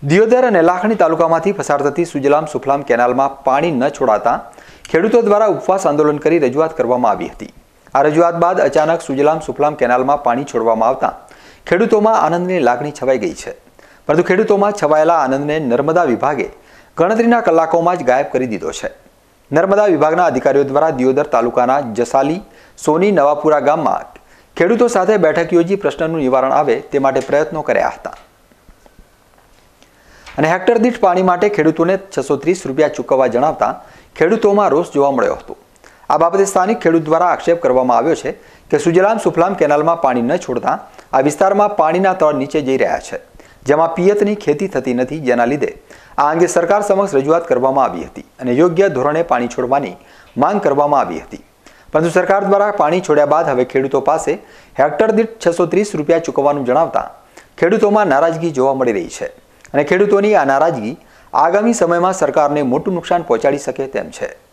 દિયોદર અને લાખણી તાલુકામાંથી પસાર થતી સુજલામ સુફલામ કેનાલમાં પાણી ન છોડાતા ખેડૂતો દ્વારા ઉપવાસ આંદોલન કરી રજૂઆત કરવામાં આવી હતી। આ રજૂઆત બાદ અચાનક સુજલામ સુફલામ કેનાલમાં પાણી છોડવામાં આવતા ખેડૂતોમાં આનંદની લાગણી છવાઈ ગઈ છે। પરંતુ ખેડૂતોમાં છવાયેલા આનંદને નર્મદા વિભાગે ગણતરીના કલાકોમાં જ ગાયબ કરી દીધો છે। નર્મદા વિભાગના અધિકારીઓ દ્વારા દિયોદર તાલુકાના જસાલી, સોની, નવાપુરા ગામમાં ખેડૂતો સાથે બેઠક યોજી પ્રશ્નનું નિવારણ આવે તે માટે પ્રયત્નો કર્યા હતા અને હેક્ટર દીઠ પાણી માટે ખેડૂતોને 630 રૂપિયા ચૂકવવા જણાવતા ખેડૂતોમાં રોષ જોવા મળ્યો હતો। આ બાબતે સ્થાનિક ખેડૂત દ્વારા આક્ષેપ કરવામાં આવ્યો છે કે સુજલામ સુફલામ કેનાલમાં પાણી ન છોડતા આ વિસ્તારમાં પાણીના તળ નીચે જઈ રહ્યા છે, જેમાં પિયતની ખેતી થતી નથી, જેના લીધે આ અંગે સરકાર સમક્ષ રજૂઆત કરવામાં આવી હતી અને યોગ્ય ધોરણે પાણી છોડવાની માંગ કરવામાં આવી હતી। પરંતુ સરકાર દ્વારા પાણી છોડ્યા બાદ હવે ખેડૂતો પાસે હેક્ટર દીઠ 630 રૂપિયા ચૂકવવાનું જણાવતા ખેડૂતોમાં નારાજગી જોવા મળી રહી છે અને ખેડૂતોની આ નારાજગી આગામી સમયમાં સરકારને મોટું નુકસાન પહોંચાડી શકે તેમ છે।